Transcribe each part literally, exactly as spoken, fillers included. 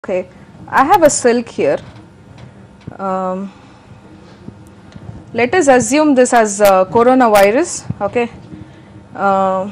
Okay, I have a silk here. Um, let us assume this as uh, coronavirus. Okay. Uh,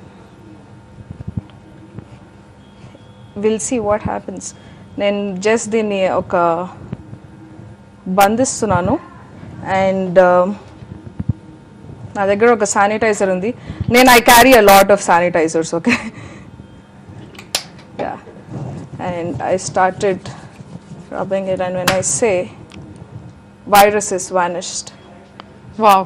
we'll see what happens. Then just దీన్ని ఒక బంధిస్తున్నాను and uh, నా దగ్గర ఒక sanitiser ఉంది. నేను I carry a lot of sanitizers. Okay. Yeah. And I started rubbing it, and when I say virus is vanished. Wow,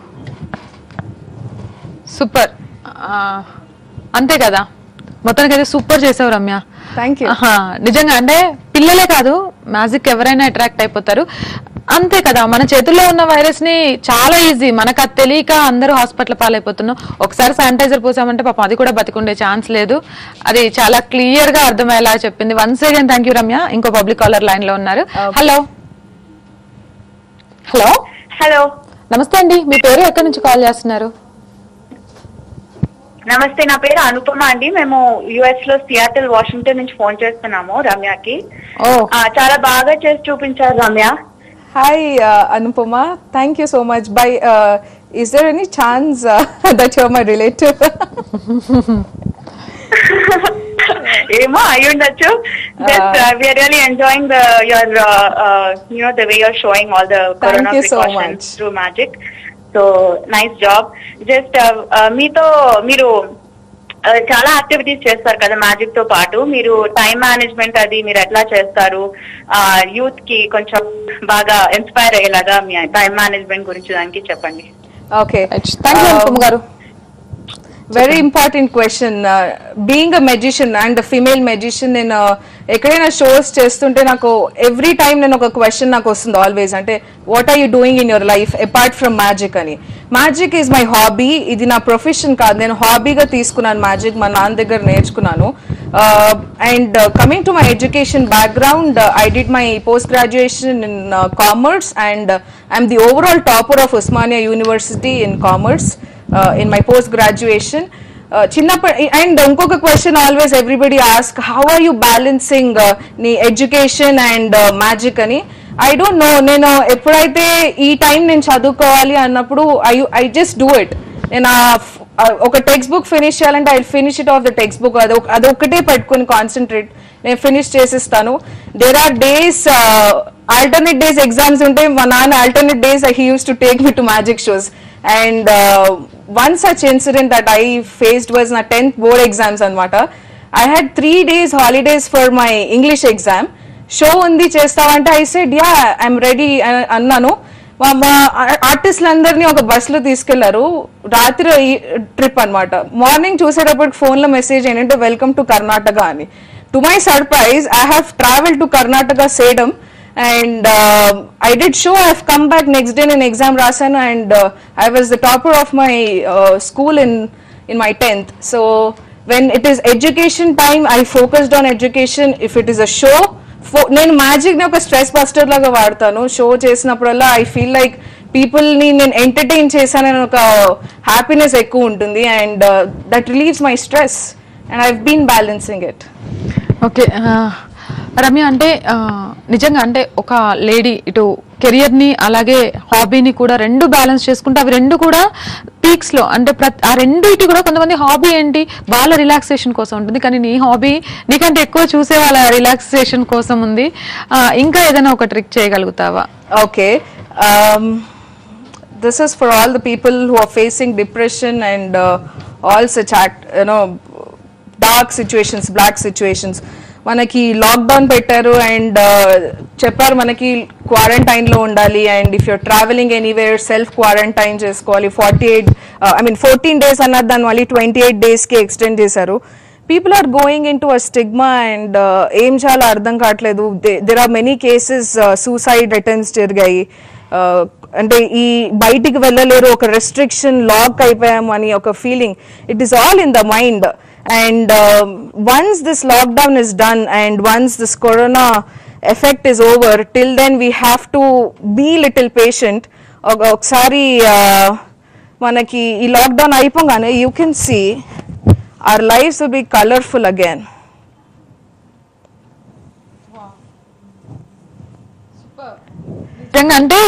super. uh, అంతే కదా, మొత్తానికి అయితే సూపర్ చేసావు రమ్య. Thank you. నిజంగా అంటే పిల్లలే కాదు, మ్యాజిక్ ఎవరైనా అట్రాక్ట్ అయిపోతారు. అంతే కదా, మన చేతుల్లో ఉన్న వైరస్ ని చాలా ఈజీ, మనకు అది తెలియక అందరూ హాస్పిటల్ పాలైపోతున్నాం. ఒకసారి శానిటైజర్ పోసామంటే పాపం అది కూడా బతికుండే ఛాన్స్ లేదు. అది చాలా క్లియర్ గా అర్థమయ్యేలా చెప్పింది. Once again thank you Ramya. ఇంకో పబ్లిక్ కాలర్ లైన్ లో ఉన్నారు. హలో హలో హలో నమస్తే అండి, మీ పేరు ఎక్కడి నుంచి కాల్ చేస్తున్నారు? నమస్తే, నా పేరు అనుపమ అండి. మేము యుఎస్ లో సియాటిల్ వాషింగ్టన్ నుంచి ఫోన్ చేస్తున్నాము రమ్యకి. చాలా బాగా చేసి చూపించారు Ramya. Hi Anupama, thank you so much. But is there any chance that you are my relative? ఏమో అయి ఉండొచ్చు. Just we are really enjoying the your you know the way you are showing all the corona precautions through magic. So nice job. Just మీతో మీరు చాలా activities చేస్తారు కదా magic తో పాటు. మీరు టైం మేనేజ్మెంట్ అది మీరు ఎట్లా చేస్తారు? యూత్ కి కొంచెం బాగా ఇన్స్పైర్ అయ్యేలాగా మీ టైం మేనేజ్మెంట్ గురించి దానికి చెప్పండి. ఓకే, థ్యాంక్ యూ అనుపమ గారు. Very important question. Being a magician and female magician, నేను ఎక్కడైనా షోస్ చేస్తుంటే నాకు ఎవ్రీ టైం నేను ఒక క్వశ్చన్ నాకు వస్తుంది ఆల్వేస్, అంటే what are you doing in your life apart from magic అని. మ్యాజిక్ ఈజ్ మై హాబీ, ఇది నా ప్రొఫెషన్ కాదు. నేను హాబీగా తీసుకున్నాను మ్యాజిక్, మా నాన్న దగ్గర నేర్చుకున్నాను. And coming to my education background, I did my post graduation in commerce and I'm the overall topper of Osmania university in commerce in my post graduation. uh, chinnappa and inkoka question always everybody ask, how are you balancing uh, nee education and uh, magic ani. I don't know, nenu eppudaithe ee time nenu chadukovali annappudu i i just do it. nenu oka text book finish cheyalante I'll finish it off the textbook, adu adu okate pettukoni concentrate nenu finish chesistanu. There are days uh, alternate days exams unte ma nana alternate days he used to take me to magic shows. And uh, one such incident that I faced was na tenth board exams anamata. I had three days holidays for my English exam. Show undi chestavante I said yeah I'm ready annanu. మా ఆర్టిస్టులందరినీ ఒక బస్సులో తీసుకెళ్లారు. రాత్రి trip అనమాట. Morning చూసేటప్పటికి ఫోన్లో message ఏంటంటే welcome to Karnataka అని. To my surprise I have travel to Karnataka Sedam and uh, I did show. I have come back next day in exam rasanu and uh, I was the topper of my uh, school in in my tenth. So when it is education time, I focused on education. If it is a show, నేను magic ని ఒక stress buster లాగా వాడతాను. Show చేసినప్పుడల్లా I feel like people ని నేను entertain చేశానని ఒక హ్యాపీనెస్ ఎక్కువ ఉంటుంది and that relieves my stress and I have been balancing it. Okay Ramya, అంటే నిజంగా అంటే ఒక లేడీ ఇటు కెరియర్ ని అలాగే హాబీని కూడా రెండు బ్యాలెన్స్ చేసుకుంటే అవి రెండు కూడా పీక్స్ లో, అంటే ఆ రెండింటి కూడా కొంతమంది హాబీ ఏంటి వాళ్ళ రిలాక్సేషన్ కోసం ఉంటుంది, కానీ నీ హాబీ నీకంటే ఎక్కువ చూసే వాళ్ళ రిలాక్సేషన్ కోసం ఉంది. ఇంకా ఏదైనా ఒక ట్రిక్ చేయగలుగుతావా? Okay, this is for all the people who are facing depression and all such act you know dark situations, black situations. మనకి లాక్డౌన్ పెట్టారు అండ్ చెప్పారు మనకి క్వారంటైన్ లో ఉండాలి and if you're travelling anywhere self quarantine చేసుకోవాలి. Forty eight I mean fourteen days అన్నారు, దాన్ని మళ్ళీ ట్వంటీ ఎయిట్ డేస్ కి ఎక్స్టెండ్ చేశారు. People are going into a stigma and ఏం చాలా అర్థం కావట్లేదు. There are many cases suicide attempts జరిగాయి. అంటే ఈ బయటికి వెళ్ళలేరు, ఒక రెస్ట్రిక్షన్, లాక్ అయిపోయాము అని ఒక feeling. It is all in the mind. And uh, once this lockdown is done and once this corona effect is over, till then we have to be little patient. Oksari manaki ee lockdown ayipongane you can see our lives will be colorful again. Wow. నిజంగా అంటే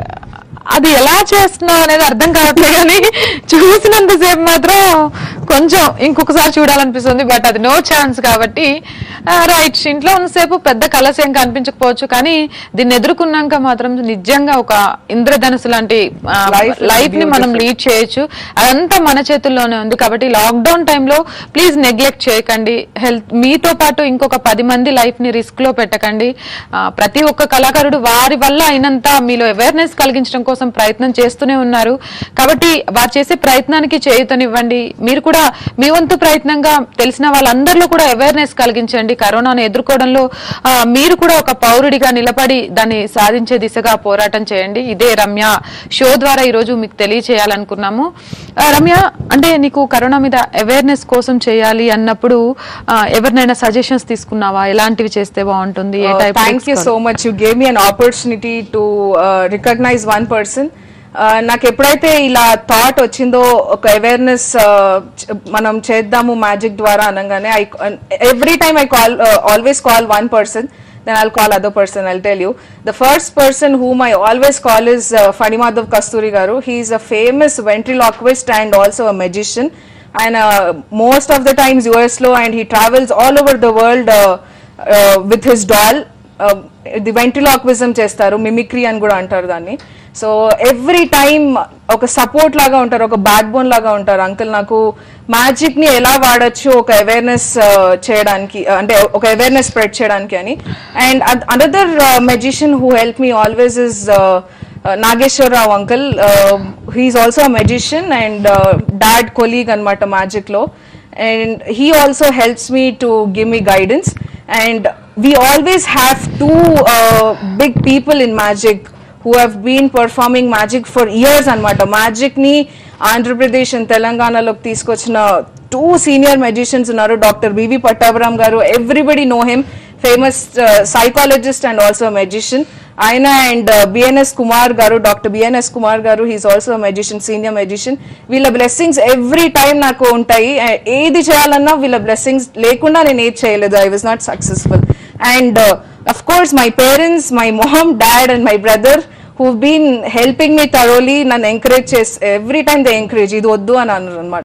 అది ఎలా చేస్తున్నావు అనేది అర్థం కావట్లేదు, కానీ చూసినంతసేపు మాత్రం కొంచెం ఇంకొకసారి చూడాలనిపిస్తుంది. బట్ అది నో ఛాన్స్ కాబట్టి రైట్, ఇంట్లో ఉన్నసేపు పెద్ద కలర్స్ ఏం కనిపించకపోవచ్చు, కానీ దీన్ని ఎదుర్కొన్నాక మాత్రం నిజంగా ఒక ఇంద్రధనుసు లాంటి లైఫ్ ని మనం లీడ్ చేయొచ్చు. అదంతా మన చేతుల్లోనే ఉంది. కాబట్టి లాక్డౌన్ టైంలో ప్లీజ్ నెగ్లెక్ట్ చేయకండి. హెల్త్ మీతో పాటు ఇంకొక పది మంది లైఫ్ ని రిస్క్ లో పెట్టకండి. ప్రతి ఒక్క కళాకారుడు వారి వల్ల అయినంత మీలో అవేర్నెస్ కలిగించడం కోసం ప్రయత్నం చేస్తూనే ఉన్నారు. కాబట్టి వారు చేసే ప్రయత్నానికి చేయూతనివ్వండి. మీరు కూడా మీ వంతు ప్రయత్నంగా తెలిసిన వాళ్ళందరిలో కూడా అవేర్నెస్ కలిగించండి. కరోనాను ఎదుర్కోవడంలో మీరు కూడా ఒక పౌరుడిగా నిలబడి దాన్ని సాధించే దిశగా పోరాటం చేయండి. ఇదే రమ్య షో ద్వారా ఈ రోజు మీకు తెలియచేయాలనుకున్నాము. రమ్య, అంటే నీకు కరోనా మీద అవేర్నెస్ కోసం చేయాలి అన్నప్పుడు ఎవరినైనా సజెషన్స్ తీసుకున్నావా? ఎలాంటివి చేస్తే బాగుంటుంది? Thank you so much. You gave me an opportunity to recognise one person. నాకు ఎప్పుడైతే ఇలా థాట్ వచ్చిందో, ఒక అవేర్నెస్ మనం చేద్దాము మ్యాజిక్ ద్వారా అనగానే, I every time I call always call one person, then I'll call other person. I'll tell you. The first person whom I always call is uh, Fadimadhav Kasturi Garu. He is a famous ventriloquist and also a magician. And uh, most of the times U S lo, and he travels all over the world uh, uh, with his doll. Uh, the ventriloquism చేస్తారు, mimicry అని కూడా అంటారు దాన్ని. So every time ఒక support లాగా ఉంటారు, ఒక back bone లాగా ఉంటారు. అంకుల్ నాకు మ్యాజిక్ ని ఎలా వాడచ్చు ఒక అవేర్నెస్ చేయడానికి, అంటే ఒక అవేర్నెస్ స్ప్రెడ్ చేయడానికి అని. And another magician who help me always is Nageswararao uncle. He is also a magician and dad colleague అనమాట మ్యాజిక్ లో. And he also helps me to give me guidance. And we always have two uh, big people in magic who have been performing magic for years anamata. Magic ni Andhra Pradesh and Telangana loki teeskochina two senior magicians unnaru, Doctor B V Pattavaram garu. Everybody know him, famous uh, psychologist and also a magician. Aina and uh, B N S Kumar garu, Doctor B N S Kumar garu, he is also a magician, senior magician. Veela blessings every time naku untayi. Edi cheyalanna veela blessings lekunda nenu edi cheyaledu. I was not successful. And uh, of course my parents, my mom, dad and my brother, who've been helping me thoroughly, nanu encourage chesi every time they encourage, idu oddu ani annaru.